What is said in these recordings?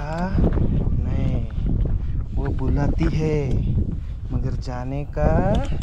नहीं, वो बुलाती है मगर जाने का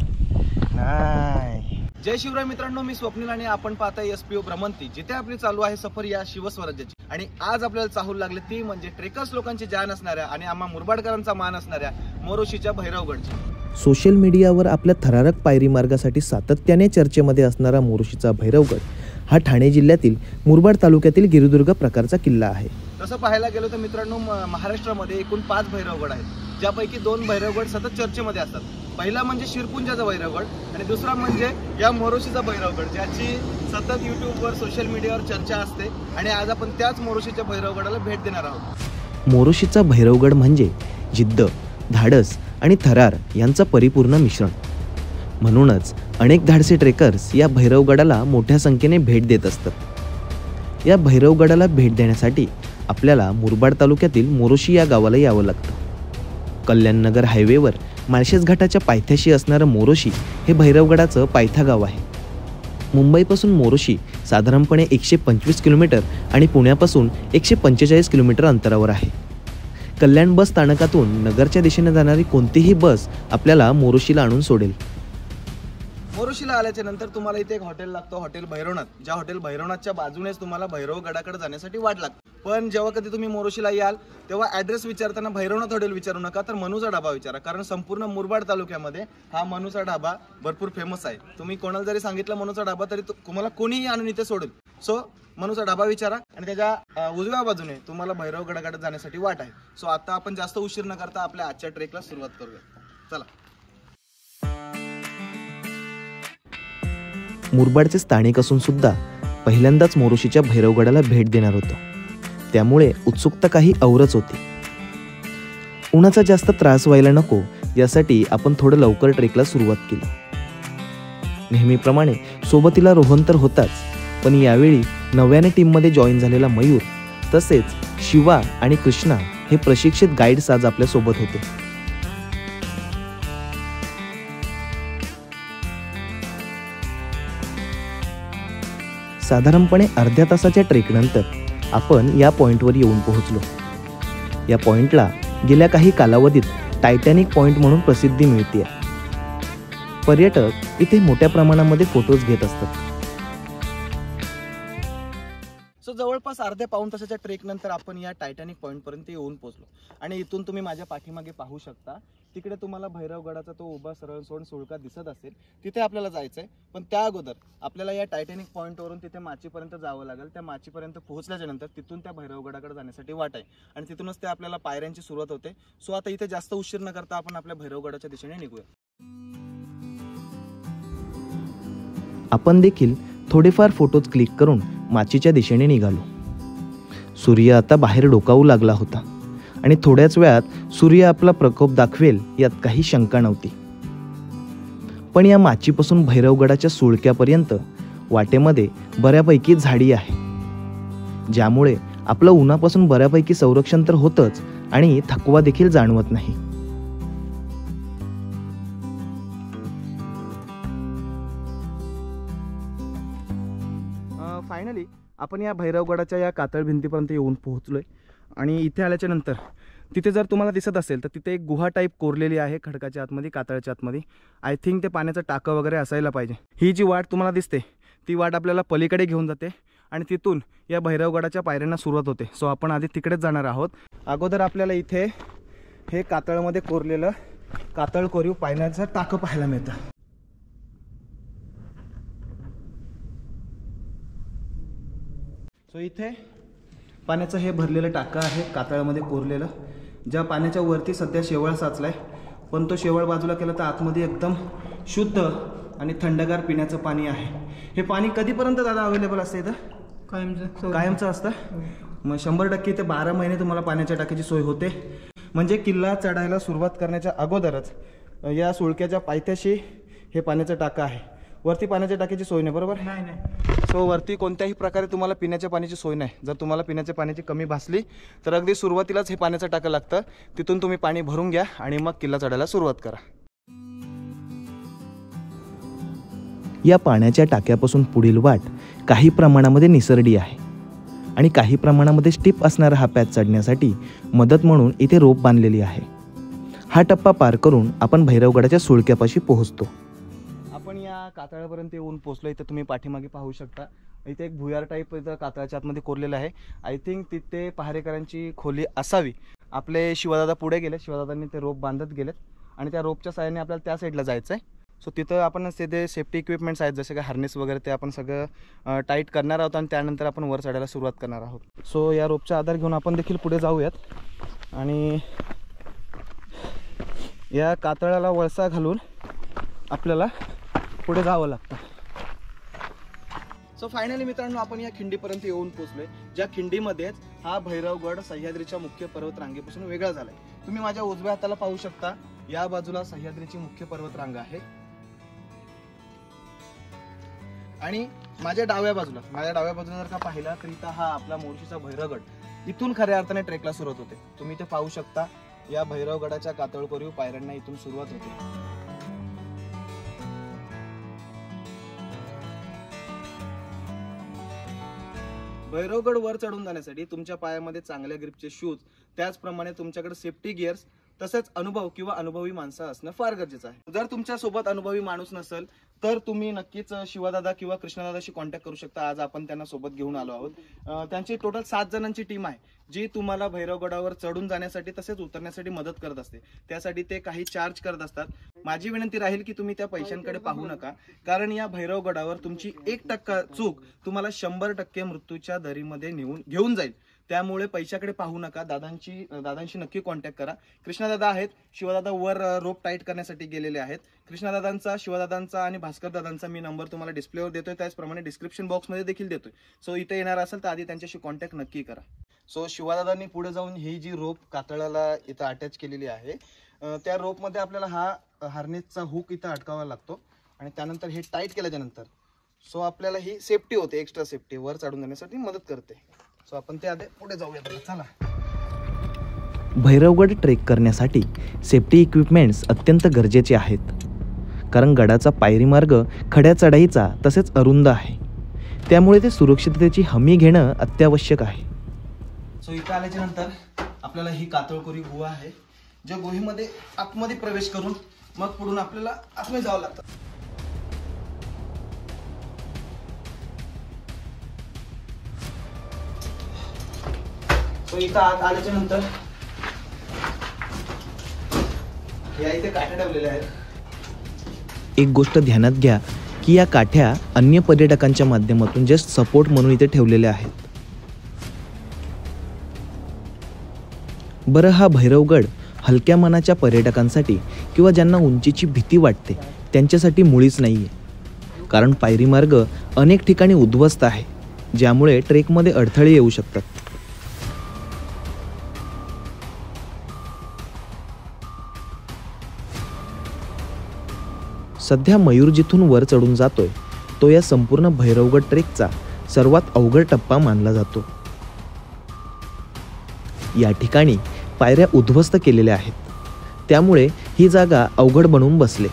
नाही। जय शिवराय मित्रांनो, मी स्वप्नील आणि आपण पाहताय SPO भ्रमंती, जिथे आपली चालू आहे सफर या शिवस्वराज्याची। आणि आज आपल्याला चाहूल लागले ती म्हणजे ट्रेकर्स लोकांची जान असणाऱ्या आणि आम्हा मुरबाडकरांचा मान असणाऱ्या मोरोशीच्या भैरवगडची। सोशल मीडियावर आपल्या थरारक पायरी मार्गासाठी सातत्याने चर्चेमध्ये असणारा मोरोशीचा भैरवगड हा ठाणे जिल्ह्यातील मुरबाड तालुक्यातील गिरिदुर्ग प्रकारचा किल्ला आहे। तसं पाहायला गेलो तर मित्रांनो, महाराष्ट्रामध्ये एकूण 5 भैरवगड आहेत, ज्यापैकी 2 भैरवगड सतत चर्चेमध्ये असतात। पहिला म्हणजे शिरपुंजाचा भैरवगड आणि दुसरा म्हणजे या मोरोशीचा भैरवगड, ज्याची सतत यूट्यूबवर सोशल मीडियावर चर्चा असते। आणि आज आपण त्याच मोरोशीच्या भैरवगडाला भेट देणार आहोत। मोरोशीचा भैरवगड म्हणजे जिद्द, धाडस आणि थरार यांचं परिपूर्ण मिश्रण। म्हणूनच अनेक धाडसी ट्रेकर्स या भैरवगडाला मोठ्या संख्येने भेट देत असतात। या भैरवगडाला भेट देण्यासाठी आपल्याला मुरबाड तालुक्यातील मोरोशी या गावाला यावं लागतं। कल्याणनगर हायवेवर माळशेज घाटाच्या पायथ्याशी असणारं मोरोशी हे भैरवगडाचं पायथा गाव आहे। मुंबईपासून मोरोशी साधारणपणे 125 किलोमीटर आणि पुण्यापासून 145 किलोमीटर अंतरावर आहे। कल्याण बस स्थानकातून नगरच्या दिशेने जाणारी कोणतीही बस आपल्याला मोरोशीला आणून सोडेल। मोरोशीला आल्याच्या नंतर तुम्हाला इथे एक हॉटेल लागतो, हॉटेल भैरवनाथ। ज्या हॉटेल भैरवनाथच्या बाजूनेच तुम्हाला भैरवगडाकडे जाण्यासाठी वाट लागते। पण जेव्हा कधी तुम्ही मोरोशीला याल तेव्हा ॲड्रेस विचारताना भैरवनाथ हॉटेल विचारू नका, तर मनूचा ढाबा विचारा, कारण संपूर्ण मुरबाड तालुक्यामध्ये हा मनूचा ढाबा भरपूर फेमस आहे। तुम्ही कोणाला जरी सांगितलं मनूचा ढाबा तरी तुम्हाला कोणीही आणून इथे सोडेल। सो मनूचा ढाबा विचारा आणि त्याच्या उजव्या बाजूने तुम्हाला भैरवगडाकडे जाण्यासाठी वाट आहे। सो आता आपण जास्त उशीर न करता आपल्या आजच्या ट्रेकला सुरुवात करूया, चला। मुरबाडचे स्थानिक असून सुद्धा पहिल्यांदाच मोरोशीच्या भैरवगडाला भेट देणार होतो, त्यामुळे उत्सुकता काही औरच होती। उन्हाचा जास्त त्रास व्हायला नको यासाठी आपण थोडं लवकर ट्रेकला सुरुवात केली। नेहमीप्रमाणे सोबतीला रोहन तर होताच, पण यावेळी नव्याने टीममध्ये जॉईन झालेला मयूर तसेच शिवा आणि कृष्णा हे प्रशिक्षित गाईड्स आज आपल्या सोबत होते। साधारणपणे अर्ध्या तासाच्या ट्रेकनंतर आपण या पॉइंटवर येऊन पोहोचलो। या पॉइंटला गेल्या काही कालावधीत टायटॅनिक पॉइंट म्हणून प्रसिद्धी मिळते। पर्यटक इथे मोठ्या प्रमाणामध्ये फोटोज घेत असतात। सो जवळपास अर्ध्या पाऊण तासाच्या ट्रेक नंतर आपण या टायटॅनिक पॉइंट पर्यंत येऊन पोहोचलो। आणि इथून तुम्ही माझ्या पाठीमागे पाहू शकता, तिकडे तुम्हाला भैरवगडाचा तो उभा सरळ सोड सुळका दिसत असेल, तिथे आपल्याला जायचंय। पण त्या अगोदर आपल्याला या टायटॅनिक पॉइंटवरून तिथे माचीपर्यंत जावं लागेल। त्या माचीपर्यंत पोहोचल्याच्या नंतर तिथून त्या भैरवगडाकडे जाण्यासाठी वाट आहे आणि तिथूनच ते आपल्याला पायऱ्यांची सुरुवात होते। सो आता इथे जास्त उशीर न करता आपण आपल्या भैरवगडाच्या दिशेने निघूया। आपण देखील थोडेफार फोटोज क्लिक करून माचीच्या दिशेने निघालो। सूर्य आता बाहेर डोकावू लागला होता आणि थोड्याच वेळात सूर्य आपला प्रकोप दाखवेल यात काही शंका नव्हती। पण या माचीपासून भैरवगडाच्या सुळक्यापर्यंत वाटेमध्ये बऱ्यापैकी झाडी आहे, ज्यामुळे आपलं उन्हापासून बऱ्यापैकी संरक्षण तर होतच आणि थकवा देखील जाणवत नाही। फायनली आपण या भैरवगडाच्या या कातळ भिंतीपर्यंत येऊन पोहोचलोय। आणि इथे आल्याच्या नंतर तिथे जर तुम्हाला दिसत असेल तर तिथे एक गुहा टाईप कोरलेली आहे खडकाच्या आतमध्ये, कातळच्या आतमध्ये। आय थिंक ते पाण्याचं टाकं वगैरे असायला पाहिजे। ही जी वाट तुम्हाला दिसते ती वाट आपल्याला पलीकडे घेऊन जाते आणि तिथून या भैरवगडाच्या पायऱ्यांना सुरुवात होते। सो आपण आधी तिकडेच जाणार आहोत। अगोदर आपल्याला इथे हे कातळमध्ये कोरलेलं कातळ कोरीव पाण्याचं टाकं पाहायला मिळतं। सो इथे पाण्याचं हे भरलेलं टाकं आहे कातळामध्ये कोरलेलं, ज्या पाण्याच्या वरती सध्या शेवाळ साचलाय, पण तो शेवाळ बाजूला केला तर आतमध्ये एकदम शुद्ध आणि थंडगार पिण्याचं पाणी आहे। हे पाणी कधीपर्यंत दादा अवेलेबल असतं इथं? कायमचं असतं। मग 100% इथे 12 महिने तुम्हाला पाण्याच्या टाकीची सोय होते। म्हणजे किल्ला चढायला सुरुवात करण्याच्या अगोदरच या सुळक्याच्या पायथ्याशी हे पाण्याचं टाकं आहे। वरती पाण्याच्या टाकीची सोय नाही, बरोबर? नाही। सो वरती कोणत्याही प्रकारे तुम्हाला पिण्याच्या पाण्याची सोय नाही। जर तुम्हाला पिण्याच्या पाण्याची कमी भासली तर अगदी सुरुवातीलाच हे पाण्याचं टाकं लागतं, तिथून तुम्ही पाणी भरून घ्या आणि मग किल्ला चढायला सुरुवात करा। या पाण्याच्या टाक्यापासून पुढील वाट काही प्रमाणामध्ये निसरडी आहे आणि काही प्रमाणामध्ये स्टिप असणारा हा पॅच चढण्यासाठी मदत म्हणून इथे रोप बांधलेली आहे. हा टप्पा पार करून आपण भैरवगडाच्या सुळक्यापाशी पोहोचतो. आपण या कातळापर्यंत येऊन पोहोचलो. इथे तुम्ही पाठीमागे पाहू शकता. इथे एक भुयार टाईप इथं कातळाच्या आतमध्ये कोरलेलं आहे. आय थिंक तिथे पहारेकरांची खोली असावी. आपले शिवदादा पुढे गेले. शिवदादांनी ते रोप बांधत गेलेत आणि त्या रोपच्या साहाय्याने आपल्याला त्या साईडला जायचं आहे. सो तिथं आपण ते सेफ्टी इक्विपमेंट्स आहेत जसे काय हार्नेस वगैरे ते आपण सगळं टाईट करणार आहोत आणि त्यानंतर आपण वर चढायला सुरुवात करणार आहोत. सो या रोपचा आधार घेऊन आपण देखील पुढे जाऊयात आणि या कातळाला वळसा घालून आपल्याला पुढे जावं लागतं. सो फायनली मित्रांनो आपण या खिंडीपर्यंत येऊन पोहोचलोय, ज्या खिंडीमध्येच हा भैरवगड सह्याद्रीच्या मुख्य पर्वत रांगेपासून वेगळा झालाय. तुम्ही माझ्या उजव्या हाताला पाहू शकता, या बाजूला सह्याद्रीची मुख्य पर्वत रांग आहे आणि माझ्या डाव्या बाजूला जर का पाहिला तर इथं हा आपला मोर्शीचा भैरवगड. इथून खऱ्या अर्थाने ट्रेकला सुरुवात होते. तुम्ही इथे पाहू शकता या भैरवगडाच्या कातळकोरीव पायऱ्यांना इथून सुरुवात होते. भैरवगड वर चढून जाण्यासाठी तुमच्या पायामध्ये चांगल्या ग्रिपचे शूज, त्याचप्रमाणे तुमच्याकडे सेफ्टी गिअर्स तसेच अनुभव किंवा अनुभवी माणसं असणं फार गरजेचं आहे. जर तुमच्या सोबत अनुभवी माणूस नसेल तर तुम्ही नक्कीच शिवदादा किंवा कृष्णदादाशी कॉन्टॅक्ट करू शकता. आज आपण त्यांना सोबत घेऊन आलो आहोत. त्यांची टोटल 7 जणांची टीम आहे जी तुम्हाला भैरवगडावर चढून जाण्यासाठी तसेच उतरण्यासाठी मदत करत असते. त्यासाठी ते काही चार्ज करत असतात. माझी विनंती राहील की तुम्ही त्या पैशांकडे पाहू नका, कारण या भैरवगडावर तुमची 1% चूक तुम्हाला 100% मृत्यूच्या दरीमध्ये घेऊन जाईल. त्यामुळे पैशाकडे पाहू नका. दादांशी नक्की कॉन्टॅक्ट करा. कृष्णदादा आहेत, शिवदादा वर रोप टाईट करण्यासाठी गेलेले आहेत. कृष्णदादांचा, शिवदादांचा आणि भास्कर दादांचा मी नंबर तुम्हाला डिस्प्लेवर देतोय, त्याचप्रमाणे डिस्क्रिप्शन बॉक्समध्ये देखील देतोय. सो इथे येणार असेल तर आधी त्यांच्याशी कॉन्टॅक्ट नक्की करा. सो शिवदादांनी पुढे जाऊन ही जी रोप कातळाला इथं अटॅच केलेली आहे, त्या रोपमध्ये आपल्याला हा हार्नेसचा हुक इथं अटकावा लागतो आणि त्यानंतर हे टाईट केल्याच्या नंतर सो आपल्याला ही सेफ्टी होते, एक्स्ट्रा सेफ्टी वर चढून जाण्यासाठी मदत करते. सो आपण ते आधी पुढे जाऊयात. चला. भैरवगड ट्रेक करण्यासाठी सेफ्टी इक्विपमेंट्स अत्यंत गरजेचे आहेत, कारण गडाचा पायरी मार्ग खड्या चढाईचा तसेच अरुंद आहे. त्यामुळे ते सुरक्षिततेची हमी घेणं अत्यावश्यक आहे. सो इथं आल्याच्या नंतर आपल्याला ही कातळकोरी गुहा आहे, ज्या गुहेमध्ये आतमध्ये प्रवेश करून मग पुढून आपल्याला आतमध्ये जावं लागतं. सो इथं आत आल्याच्या नंतर या इथे काठ्या ठेवलेल्या आहेत. एक गोष्ट ध्यानात घ्या की या काठ्या अन्य पर्यटकांच्या माध्यमातून जस्ट सपोर्ट म्हणून इथे ठेवलेल्या आहेत. बरं, हा भैरवगड हलक्या मनाच्या पर्यटकांसाठी किंवा ज्यांना उंचीची भीती वाटते त्यांच्यासाठी मुळीच नाही आहे, कारण पायरी मार्ग अनेक ठिकाणी उद्ध्वस्त आहे, ज्यामुळे ट्रेकमध्ये अडथळे येऊ शकतात. सध्या मयूर जिथून वर चढून जातोय तो या संपूर्ण भैरवगड ट्रेकचा सर्वात अवघड टप्पा मानला जातो. या ठिकाणी पायऱ्या उद्ध्वस्त केलेल्या आहेत, त्यामुळे ही जागा अवघड बनून बसले.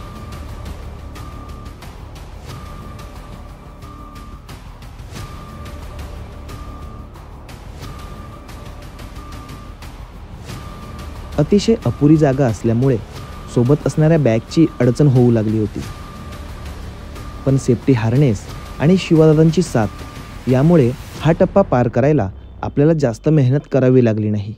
अतिशय अपुरी जागा असल्यामुळे सोबत असणाऱ्या बॅगची अडचण होऊ लागली होती, पण सेफ्टी हार्नेस आणि शिवदादांची साथ यामुळे हा टप्पा पार करायला आपल्याला जास्त मेहनत करावी लागली नाही.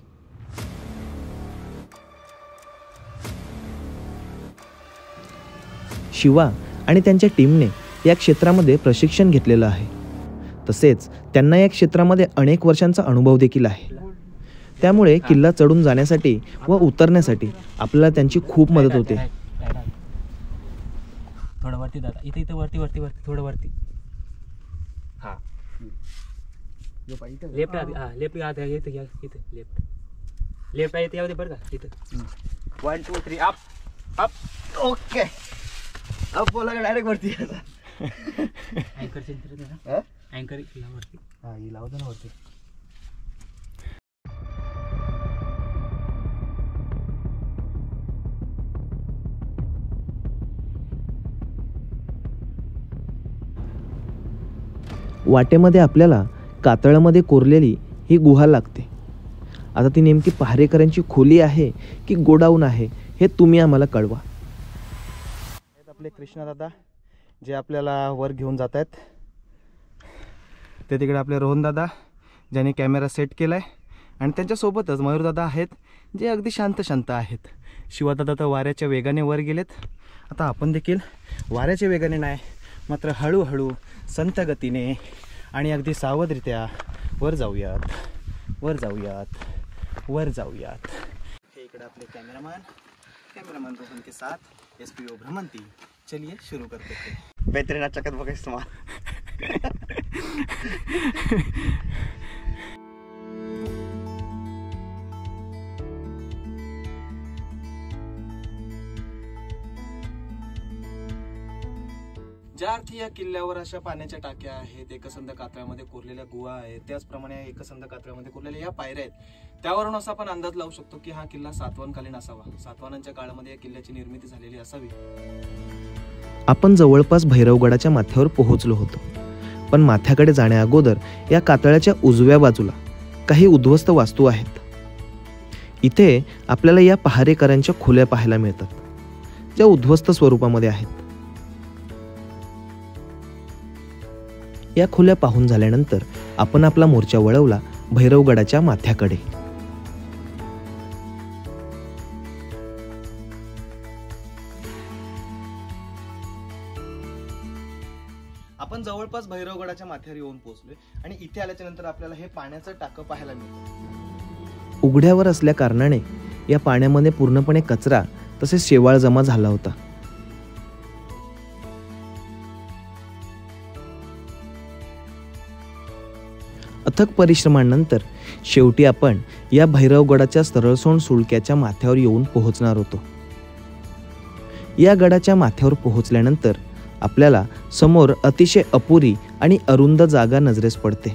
शिवा आणि त्यांच्या टीमने या क्षेत्रामध्ये प्रशिक्षण घेतलेलं आहे, तसेच त्यांना या क्षेत्रामध्ये अनेक वर्षांचा अनुभव देखील आहे. त्यामुळे किल्ला चढून जाण्यासाठी व उतरण्यासाठी आपल्याला त्यांची खूप मदत होते. थोडं वरती दादा, इथे वरती थोडं वरती. हा लेफ्ट हा लेफ्ट इथे लेफ्ट आहे इथे यावं बरं का. इथं 1 2 3 अप. ओके, अब बोला डायरेक्ट वरती. अँकर सेंटर ना, अँकर वरती. हा ही लावतो ना वरती. वाटेमध्ये आपल्याला कातळामध्ये कोरलेली ही गुहा लागते. आता ती नेमकी पहारेकरांची खोली आहे की गोडाऊन आहे हे तुम्ही आम्हाला कळवा. आपले कृष्णदादा जे आपल्याला वर घेऊन जात आहेत, ते तिकडे आपले रोहनदादा ज्यांनी कॅमेरा सेट केला आहे, आणि त्यांच्यासोबतच मयूरदादा आहेत जे अगदी शांत शांत आहेत. शिवादादा तर वाऱ्याच्या वेगाने वर गेलेत. आता आपण देखील वाऱ्याच्या वेगाने नाही, मात्र हळूहळू संत गतीने आणि अगदी सावधरित्या वर जाऊयात, वर जाऊयात, वर जाऊयात. हे इकडे आपले कॅमेरामॅन रोहन के साथ SPO भ्रमंती. चलिए शुरू करते हैं. बेहतरीन चकत बघायचं तुम्हाला. ज्या अर्थी या किल्ल्यावर अशा पाण्याच्या टाक्या आहेत, एकसंध कातळामध्ये कोरलेल्या गुहा आहेत, त्याचप्रमाणे एकसंध कातळामध्ये कोरलेल्या या पायऱ्या आहेत, त्यावरून असा आपण अंदाज लावू शकतो की हा किल्ला सातवाहनकालीन असावा. सातवाहनांच्या काळामध्ये या किल्ल्याची निर्मिती झालेली असावी. आपण जवळपास भैरवगडाच्या माथ्यावर पोहोचलो होतो, पण माथ्याकडे जाण्या अगोदर या कातळाच्या उजव्या बाजूला काही उद्ध्वस्त वास्तू आहेत. इथे आपल्याला या पहारेकरांच्या खोल्या पाहायला मिळतात, ज्या उद्ध्वस्त स्वरूपामध्ये आहेत. या खोल्या पाहून झाल्यानंतर आपण आपला मोर्चा वळवला भैरवगडाच्या माथ्याकडे. आपण जवळपास भैरवगडाच्या माथ्यावर येऊन पोहोचलोय आणि इथे आल्याच्या नंतर आपल्याला हे पाण्याचं टाकं पाहायला मिळतं. उघड्यावर असल्या कारणाने या पाण्यामध्ये पूर्णपणे कचरा तसेच शेवाळ जमा झाला होता. अथक परिश्रमांनंतर शेवटी आपण या भैरवगडाच्या सरळसोंड सुळक्याच्या माथ्यावर येऊन पोहोचणार होतो. या गडाच्या माथ्यावर पोहोचल्यानंतर आपल्याला समोर अतिशय अपुरी आणि अरुंद जागा नजरेस पडते.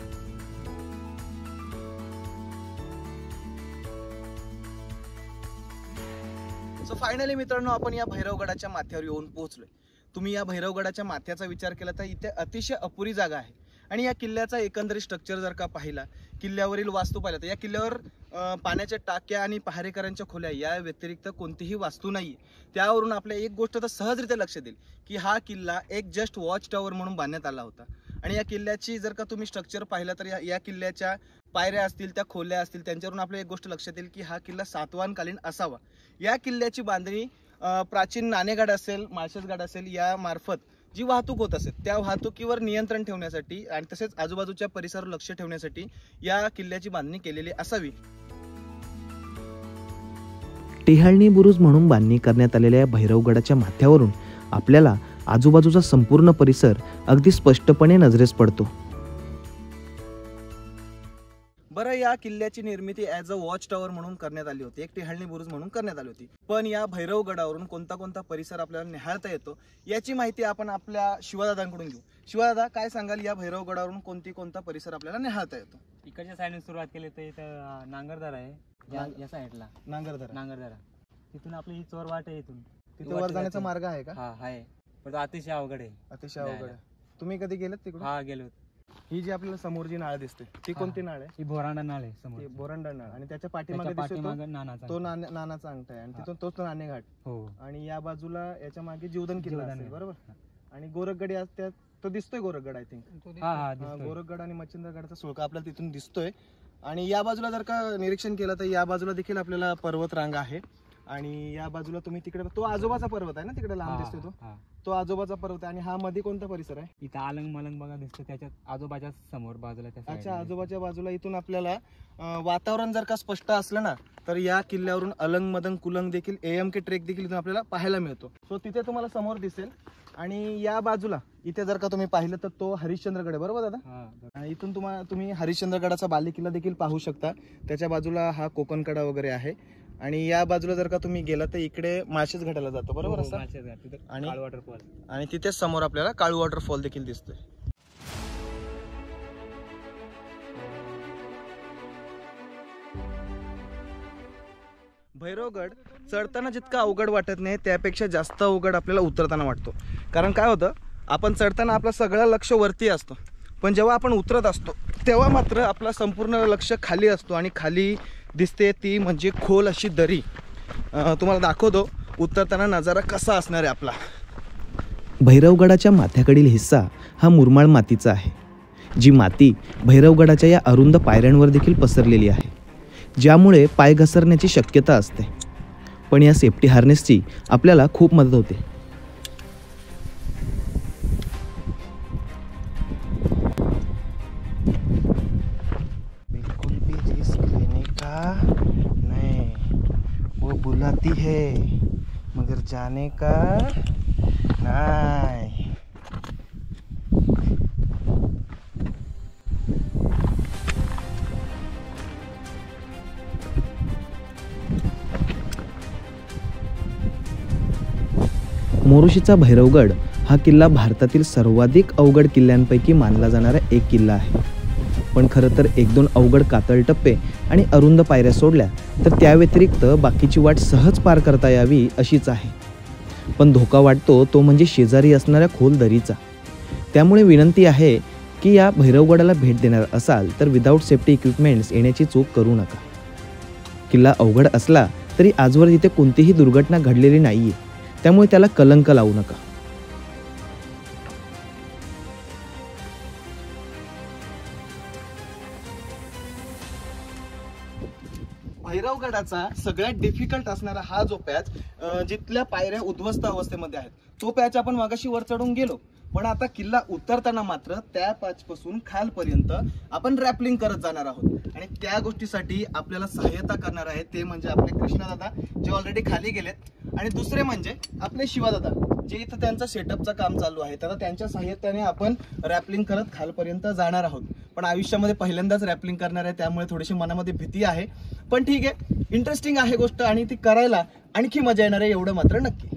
सो फायनली मित्रांनो, आपण या भैरवगडाच्या माथ्यावर येऊन पोहोचलोय. तुम्ही या भैरवगडाच्या माथ्याचा विचार केला तर इथे अतिशय अपुरी जागा आहे. आणि या किल्ल्याचा एकंदरीत स्ट्रक्चर जर का पाहिला, किल्ल्यावरील वास्तू पाहिला, तर या किल्ल्यावर पाण्याच्या टाक्या आणि पहारेकरांच्या खोल्या या व्यतिरिक्त कोणतीही वास्तू नाही. त्यावरून आपल्या एक गोष्ट तर सहजरित्या लक्षात येईल की हा किल्ला एक जस्ट वॉच टॉवर म्हणून बांधण्यात आला होता. आणि या किल्ल्याची जर का तुम्ही स्ट्रक्चर पाहिलं तर या किल्ल्याच्या पायऱ्या असतील, त्या खोल्या असतील, त्यांच्यावरून आपल्या एक गोष्ट लक्षात येईल की हा किल्ला सातवाहनकालीन असावा. या किल्ल्याची बांधणी प्राचीन नाणेघाट असेल, माळशेजघाट असेल, या मार्फत जी वाहतूक होत असेल त्या वाहतुकीवर नियंत्रण ठेवण्यासाठी आणि तसेच आजूबाजूच्या परिसरावर लक्ष ठेवण्यासाठी या किल्ल्याची बांधणी केलेली असावी. टिहाळणी बुरुज म्हणून बांधणी करण्यात आलेल्या या भैरवगडाच्या माथ्यावरून आपल्याला आजूबाजूचा संपूर्ण परिसर अगदी स्पष्टपणे नजरेस पडतो. बरं, या किल्ल्याची निर्मिती ॲज अ वॉच टॉवर म्हणून करण्यात आली होती, एक टिहाळणी बुरुज म्हणून करण्यात आली होती. पण या भैरवगडावरून कोणता कोणता परिसर आपल्याला निहाळता येतो याची माहिती आपण आपल्या शिवादादांकडून घेऊ. शिवादादा, काय सांगाल, या भैरवगडावरून कोणता परिसर आपल्याला निहाळता येतो? इकडच्या साईडने सुरुवात केली तर इथं नांगरदार आहे, या साईडला नांगरदारा. तिथून आपली ही चोर वाट आहे, इथून तिथे वर जाण्याचा मार्ग आहे का? हा आहे, पण तो अतिशय अवघड आहे. अतिशय अवघड आहे. तुम्ही कधी गेलेत तिकडे? हा, गेलो. ही जी आपल्याला समोर जी नाळ दिसते ती कोणती नाळ आहे? ही बोरांडा नाळ आहे समोर. बोरांडा नाळ. आणि त्याच्या पाठीमागे नानाचा तो नानाचा अंगठा आहे आणि तिथून तोच नाणेघाट. हो. आणि या बाजूला याच्या मागे जीवदन किल्ला आहे, बरोबर. आणि गोरखगड तो दिसतोय, गोरखगड आय थिंक. गोरखगड आणि मच्छिंद्रगडचा सुळका आपल्याला तिथून दिसतोय. आणि या बाजूला जर का निरीक्षण केलं तर या बाजूला देखील आपल्याला पर्वत रांग आहे. आणि या बाजूला तुम्ही तिकडे तो आजोबाचा पर्वत आहे ना, तिकडे लांब दिसतोय तो आजोबाचा पर्वत आहे. आणि हा मध्ये कोणता परिसर आहे? इथं अलंग मलंग बघा दिसतो, त्याच्यात आजोबाच्या समोर बाजूला. अच्छा, आजोबाच्या बाजूला. इथून आपल्याला वातावरण जर का स्पष्ट असलं ना तर या किल्ल्यावरून अलंग मदंग कुलंग देखील AMK ट्रेक देखील इथून आपल्याला पाहायला मिळतो. सो तिथे तुम्हाला समोर दिसेल. आणि या बाजूला इथे जर का तुम्ही पाहिलं तर तो हरिश्चंद्रगड आहे, बरोबर दादा. आणि इथून तुम्ही हरिश्चंद्रगडाचा बालेकिल्ला देखील पाहू शकता. त्याच्या बाजूला हा कोकणकडा वगैरे आहे. आणि या बाजूला जर का तुम्ही गेला तर इकडे माळशेज घाटाला जातो, बरोबर असं. आणि वॉटरफॉल, आणि तिथेच समोर आपल्याला काळू वॉटरफॉल देखील दिसतोय. भैरवगड चढताना जितका अवघड वाटत नाही त्यापेक्षा जास्त अवघड आपल्याला उतरताना वाटतो. कारण काय होतं, आपण चढताना आपलं सगळं लक्ष वरती असतं, पण जेव्हा आपण उतरत असतो तेव्हा मात्र आपला संपूर्ण लक्ष खाली असतो आणि खाली दिसते ती म्हणजे खोल अशी दरी. तुम्हाला दाखवतो उतरताना नजारा कसा असणार आहे आपला. भैरवगडाच्या माथ्याकडील हिस्सा हा मुरमाड मातीचा आहे, जी माती भैरवगडाच्या या अरुंद पायऱ्यांवर देखील पसरलेली आहे, ज्यामुळे पाय घसरण्याची शक्यता असते. पण या सेफ्टी हार्नेसची आपल्याला खूप मदत होते. बिल्कुल भी रिस्क लेने का नहीं, वो बुलाती है मगर जाने का नहीं. मोरुशीचा भैरवगड हा किल्ला भारतातील सर्वाधिक अवघड किल्ल्यांपैकी मानला जाणारा एक किल्ला आहे. पण खरं तर 1-2 अवघड कातळ टप्पे आणि अरुंद पायऱ्या सोडल्या तर त्या व्यतिरिक्त बाकीची वाट सहज पार करता यावी अशीच आहे. पण धोका वाटतो तो म्हणजे शेजारी असणाऱ्या खोल दरीचा. त्यामुळे विनंती आहे की या भैरवगडाला भेट देणार असाल तर विदाऊट सेफ्टी इक्विपमेंट्स येण्याची चूक करू नका. किल्ला अवघड असला तरी आजवर इथे कोणतीही दुर्घटना घडलेली नाहीये, त्यामुळे त्याला कलंक लावू नका. भैरवगडाचा सगळ्यात डिफिकल्ट असणारा हा जो पॅच, जिथल्या पायऱ्या उद्ध्वस्त अवस्थेमध्ये आहेत, तो पॅच आपण मागाशी वर चढून गेलो. पण आता किल्ला उतरताना मात्र त्या पॅच पासून खालपर्यंत आपण रॅपलिंग करत जाणार आहोत. आणि त्या गोष्टीसाठी आपल्याला सहाय्यता करणार आहे ते म्हणजे आपले कृष्णदादा, जे ऑलरेडी खाली गेलेत, आणि दुसरे म्हणजे आपले शिवादादा, जे इथं त्यांचं सेटअपचं काम चालू आहे. तर त्यांच्या सहाय्यतेने आपण रॅपलिंग करत खालपर्यंत जाणार आहोत. पण आयुष्यामध्ये पहिल्यांदाच रॅपलिंग करणार आहे, त्यामुळे थोडीशी मनामध्ये भीती आहे. पण ठीक आहे, इंटरेस्टिंग आहे गोष्ट आणि ती करायला आणखी मजा येणार आहे, एवढं मात्र नक्की.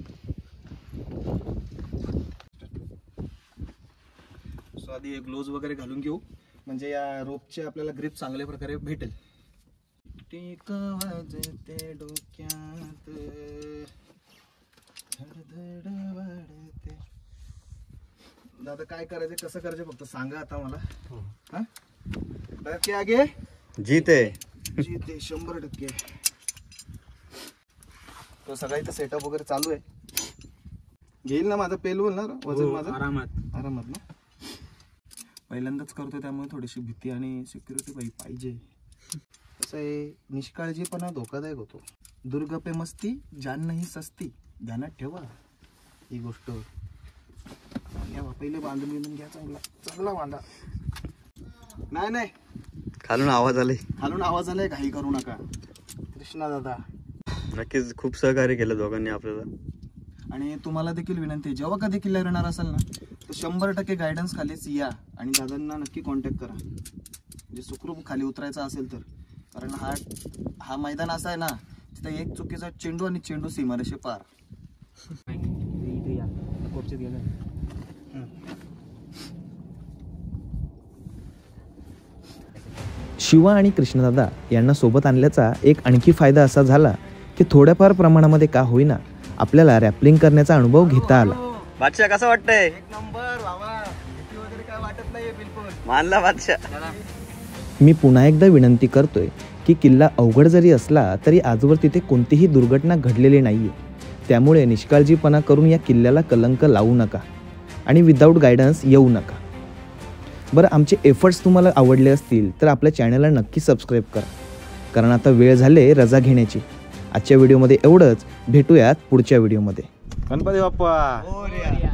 सो आधी ग्लोव्ज वगैरे घालून घेऊ, म्हणजे या रोपचे आपल्याला ग्रिप चांगल्या प्रकारे भेटेल. टेक वाजते डोक्यात, धडधड वाढते. दादा काय करायचं, कसं करायचं फक्त सांगा आता मला. हा बाकी आगे जीते 100%. तो सगळा इथं सेटअप वगैरे चालू आहे. घेईल ना माझं पेलवल ना वजन माझं आरामात आरामात ना. पहिल्यांदाच करतोय त्यामुळे थोडीशी भीती आणि सिक्युरिटी पाहिजे. कसं आहे, निष्काळजीपणा धोकादायक होतो. दुर्ग पे मस्ती जान नाही सस्ती, ध्यानात ठेवा ही गोष्ट. पहिले बांधून घ्या, चांगला चांगला बांधा. नाही खालून आवाज आलाय, घाई करू नका. कृष्णा दादा नक्कीच खूप सहकार्य केलं दोघांनी आपल्याला. आणि तुम्हाला देखील विनंती, जेव्हा कधी किल्ल्यावर येणार असाल ना तर 100% गायडन्स खालीच या आणि दादांना नक्की कॉन्टॅक्ट करा, म्हणजे सुखरूप खाली उतरायचं असेल तर. कारण हा मैदान असा आहे ना, तिथे एक चुकीचा चेंडू आणि चेंडू सीमारेषे पार. शिवा आणि कृष्णदादा यांना सोबत आणल्याचा एक आणखी फायदा असा झाला की थोड्याफार प्रमाणामध्ये का होईना आपल्याला रॅपलिंग करण्याचा अनुभव घेता आला. बादशाह कसं वाटतंय? एक नंबर बाबा, भीती वगैरे काय वाटत नाही बिलकुल. मानला बादशाह. मी पुन्हा एकदा विनंती करतोय की किल्ला अवघड जरी असला तरी आजवर तिथे कोणतीही दुर्घटना घडलेली नाहीये, त्यामुळे निष्काळजीपणा करून या किल्ल्याला कलंक लावू नका आणि विदाऊट गायडन्स येऊ नका. बरं, आमचे एफर्ट्स तुम्हाला आवडले असतील तर आपल्या चॅनलला नक्की सबस्क्राईब करा, कारण आता वेळ झाले रजा घेण्याची. आजच्या व्हिडिओमध्ये एवढंच. भेटूयात पुढच्या व्हिडिओमध्ये. गणपती बाप्पा.